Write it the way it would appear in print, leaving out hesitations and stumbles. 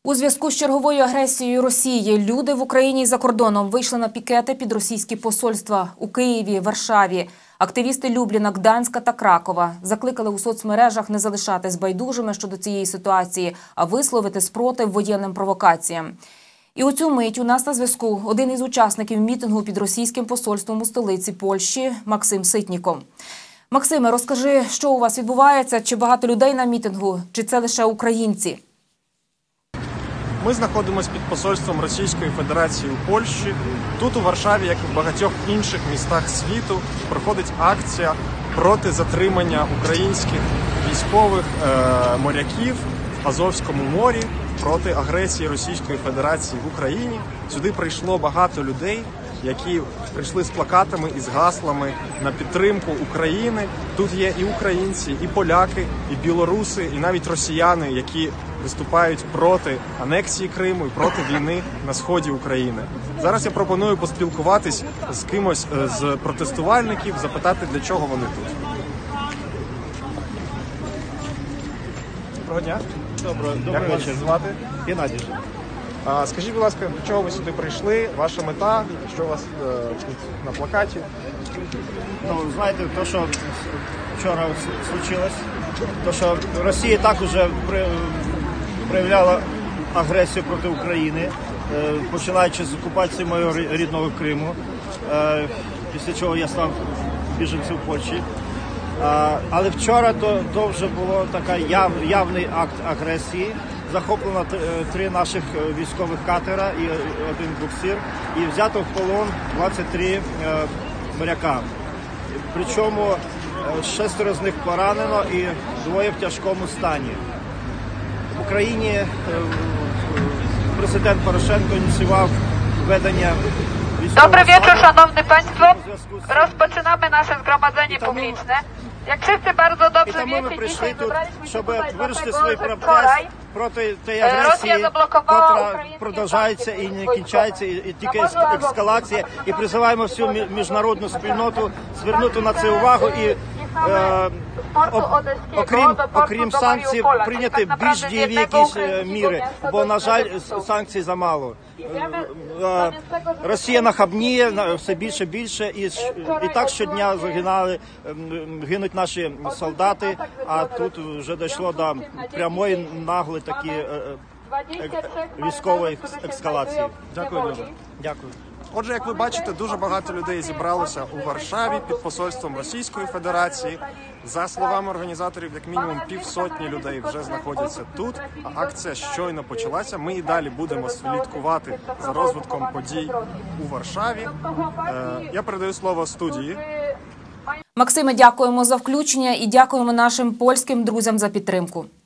У зв'язку з черговою агресією Росії люди в Україні і за кордоном вийшли на пікети під російські посольства у Києві, Варшаві. Активісти Любліна, Гданська та Кракова закликали у соцмережах не залишатись байдужими щодо цієї ситуації, а висловити спротив воєнним провокаціям. І у цю мить у нас на зв'язку один із учасників мітингу під російським посольством у столиці Польщі Максим Ситніко. Максиме, розкажи, що у вас відбувається? Чи багато людей на мітингу, чи це лише українці? Ми знаходимося під посольством Російської Федерації у Польщі. Тут у Варшаві, як і в багатьох інших містах світу, проходить акція проти затримання українських військових моряків в Азовському морі, проти агресії Російської Федерації в Україні. Сюди прийшло багато людей, які прийшли з плакатами і з гаслами на підтримку України. Тут є і українці, і поляки, і білоруси, і навіть росіяни, які виступають проти анексії Криму і проти війни на сході України. Зараз я пропоную поспілкуватись з кимось з протестувальників, запитати, для чого вони тут. Доброго дня. Добрий вечір. Звати? Геннадій. Скажіть, будь ласка, для чого ви сюди прийшли? Ваша мета? Що у вас тут на плакаті? Ну, знаєте, то, що вчора случилось, то, що Росія так уже проявляла агресію проти України, починаючи з окупації мого рідного Криму, після чого я став біженцем в Польщі. Але вчора то вже було такий явний акт агресії. Захоплено 3 наших військових катера і 1 буксир, і взято в полон 23 моряка. Причому 6 з них поранено і 2 в тяжкому стані. В Україні президент Порошенко ініціював введення військового Dobry wieczór, стану. szanowni państwo. Rozpoczynamy nasze zgromadzenie publiczne. Jak wszyscy bardzo І dobrze тому ми wiecie, прийшли dzisiaj тут, zebraliśmy się щоб tutaj вирішити dlatego, свій że протест wczoraj проти тієї агресії, Росія заблокувала котра українські продовжується і не кінчається, і тільки ескалація. І призиваємо всю міжнародну спільноту звернути на це увагу і окрім санкцій, прийняти більш дієві якісь міри, бо, на жаль, санкцій замало. Росія нахабніє все більше і більше, і так щодня гинуть наші солдати, а тут вже дійшло до прямої наглої такі військової ескалації. Дякую дуже. Дякую. Отже, як ви бачите, дуже багато людей зібралося у Варшаві під посольством Російської Федерації. За словами організаторів, як мінімум 50 людей вже знаходяться тут, а акція щойно почалася. Ми і далі будемо слідкувати за розвитком подій у Варшаві. Я передаю слово студії. Максиме, дякуємо за включення і дякуємо нашим польським друзям за підтримку.